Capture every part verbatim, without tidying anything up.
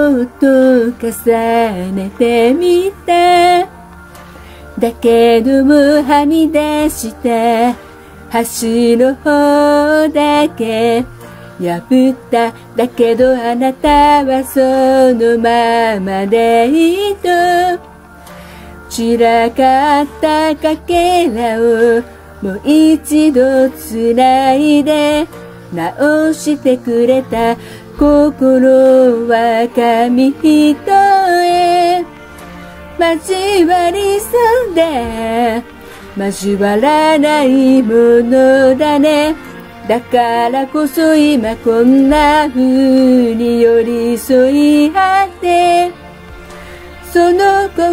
っと重ねてみた。だけどもはみ出した橋の方だけ破った。だけどあなたはそのままでいいと。散らかったかけらをもう一度つないで直してくれた。心は紙一重交わりそうで交わらないものだね。だからこそ今こんな風に寄り添い合ってその心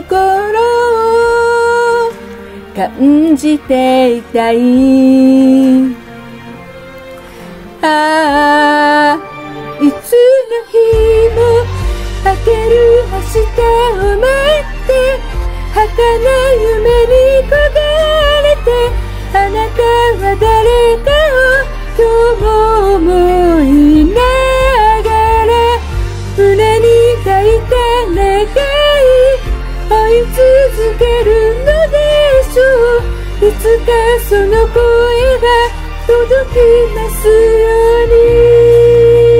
を感じていたい。ああいつの日も明ける明日を待って儚い夢に焦がれてあなたは誰かを今日も思いながら胸に抱いた願い追い続けるのでしょう。いつかその声が届きますように。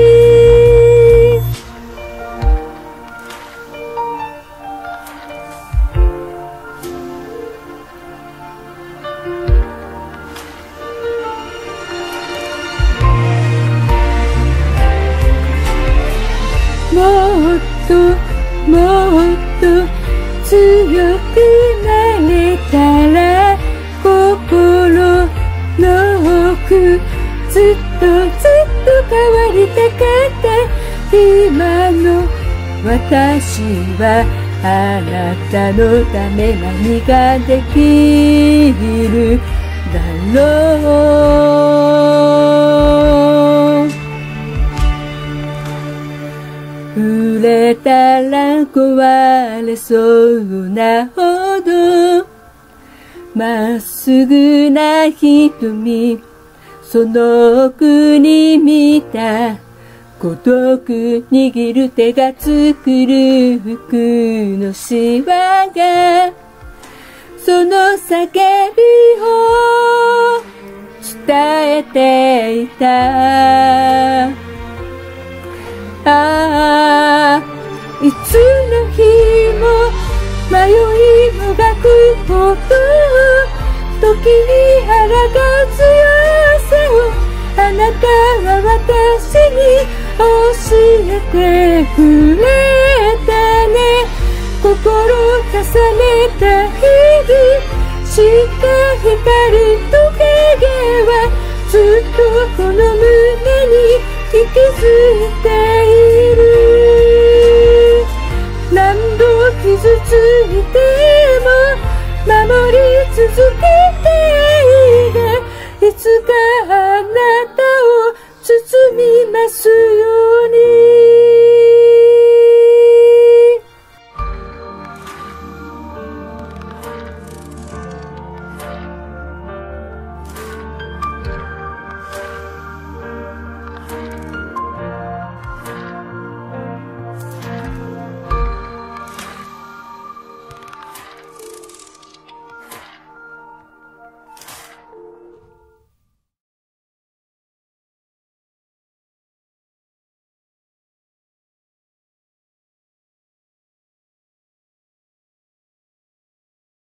もっともっと強くなれたら心の奥ずっとずっと変わりたかった。今の私はあなたのため何ができるだろう。触れたら壊れそうなほどまっすぐな瞳その奥に見た孤独握る手が作る服のシワがその叫びを伝えていた。ああいつの日も迷いもがくこと時に抗う強さをあなたは私に教えてくれたね。心重ねた日々した光と影はずっとこの胸に息づいている。何度傷ついても守り続けている。いつかあなたを包みますように。